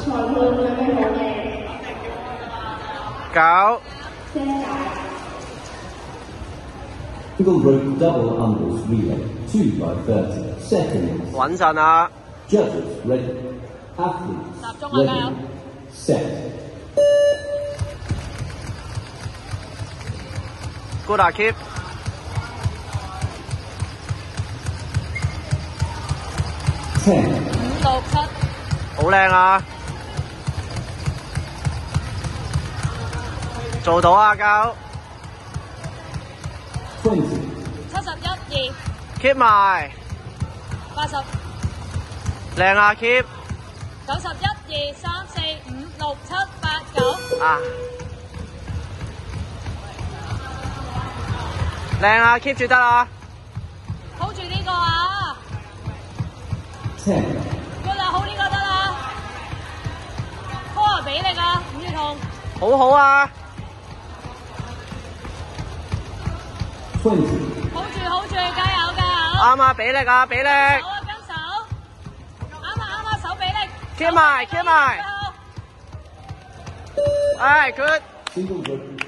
9。 Single rope double unders relay, 2 by 30 seconds. 穩陣啊 Judges ready. Athletes ready. Set. Good 啊 ，keep。 10. 5、6、7。 好靚啊！做到啊，教。 20. 71、2。 keep 埋。 80。 靚啊，keep。 91、2、3、4、5、6、7、8、9。 啊！靚啊，keep 住得啦。 hold 住呢個啊！ 10. good 啦，hold 呢個得啦。core 俾力啊，伍月彤。 好好啊！ 20. hold 住，加油加油！ 啱啊，俾力啊，俾力！ 手啊，跟手。啱啊，手俾力。 keep 埋，keep 埋。唉，good。 Single rope